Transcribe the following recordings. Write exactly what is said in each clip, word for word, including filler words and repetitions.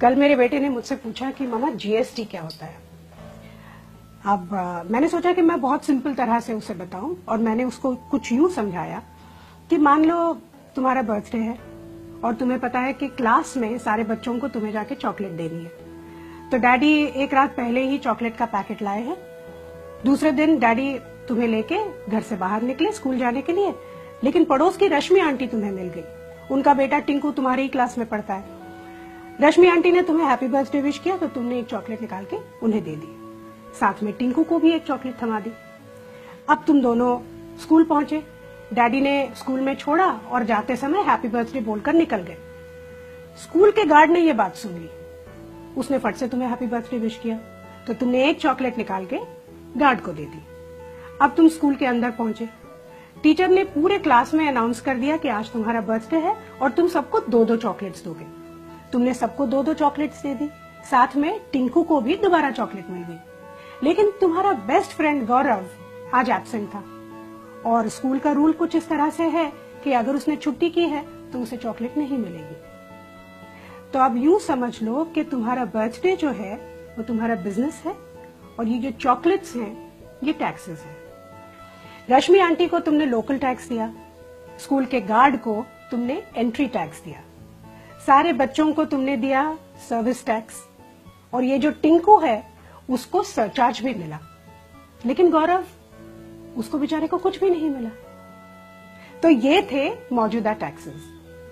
कल मेरे बेटे ने मुझसे पूछा कि मामा जीएसटी क्या होता है। अब आ, मैंने सोचा कि मैं बहुत सिंपल तरह से उसे बताऊं और मैंने उसको कुछ यूं समझाया कि मान लो तुम्हारा बर्थडे है और तुम्हें पता है कि क्लास में सारे बच्चों को तुम्हें जाके चॉकलेट देनी है, तो डैडी एक रात पहले ही चॉकलेट का पैकेट लाए हैं। दूसरे दिन डैडी तुम्हें लेके घर से बाहर निकले स्कूल जाने के लिए, लेकिन पड़ोस की रश्मि आंटी तुम्हें मिल गई। उनका बेटा टिंकू तुम्हारी ही क्लास में पढ़ता है। रश्मि आंटी ने तुम्हें हैप्पी बर्थडे विश किया तो तुमने एक चॉकलेट निकाल के उन्हें दे दी, साथ में टिंकू को भी एक चॉकलेट थमा दी। अब तुम दोनों स्कूल पहुंचे, डैडी ने स्कूल में छोड़ा और जाते समय हैप्पी बर्थडे बोलकर निकल गए। स्कूल के गार्ड ने ये बात सुन ली, उसने फट से तुम्हें हैप्पी बर्थडे विश किया तो तुमने एक चॉकलेट निकाल के गार्ड को दे दी। अब तुम स्कूल के अंदर पहुंचे, टीचर ने पूरे क्लास में अनाउंस कर दिया कि आज तुम्हारा बर्थडे है और तुम सबको दो दो चॉकलेट्स दोगे। तुमने सबको दो दो चॉकलेट्स दे दी, साथ में टिंकू को भी दोबारा चॉकलेट मिल गई। लेकिन तुम्हारा बेस्ट फ्रेंड गौरव आज एब्सेंट था और स्कूल का रूल कुछ इस तरह से है कि अगर उसने छुट्टी की है तो उसे चॉकलेट नहीं मिलेगी। तो अब यूं समझ लो कि तुम्हारा बर्थडे जो है वो तुम्हारा बिजनेस है और ये जो चॉकलेट्स हैं ये टैक्सेस हैं। रश्मि आंटी को तुमने लोकल टैक्स दिया, स्कूल के गार्ड को तुमने एंट्री टैक्स दिया, सारे बच्चों को तुमने दिया सर्विस टैक्स, और ये जो टिंकू है उसको सरचार्ज भी मिला। लेकिन गौरव, उसको बेचारे को कुछ भी नहीं मिला। तो ये थे मौजूदा टैक्सेस।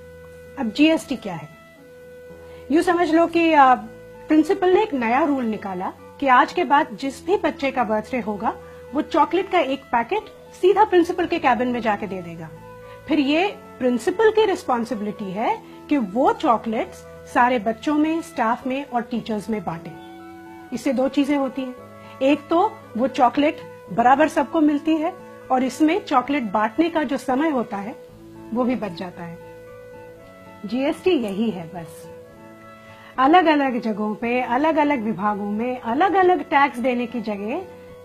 अब जीएसटी क्या है? यूं समझ लो कि प्रिंसिपल ने एक नया रूल निकाला कि आज के बाद जिस भी बच्चे का बर्थडे होगा वो चॉकलेट का एक पैकेट सीधा प्रिंसिपल के कैबिन में जाके दे देगा। फिर ये प्रिंसिपल की रिस्पॉन्सिबिलिटी है कि वो चॉकलेट्स सारे बच्चों में, स्टाफ में और टीचर्स में बांटे। इससे दो चीजें होती हैं, एक तो वो चॉकलेट बराबर सबको मिलती है और इसमें चॉकलेट बांटने का जो समय होता है वो भी बच जाता है। जीएसटी यही है बस। अलग अलग जगहों पे, अलग अलग विभागों में अलग अलग टैक्स देने की जगह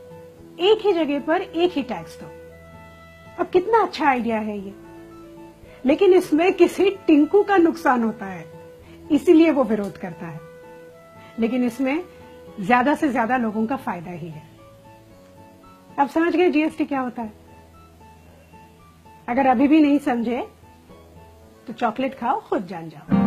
एक ही जगह पर एक ही टैक्स दो। अब कितना अच्छा आइडिया है ये, लेकिन इसमें किसी टिंकू का नुकसान होता है, इसीलिए वो विरोध करता है। लेकिन इसमें ज्यादा से ज्यादा लोगों का फायदा ही है। अब समझ गए जीएसटी क्या होता है? अगर अभी भी नहीं समझे तो चॉकलेट खाओ, खुद जान जाओ।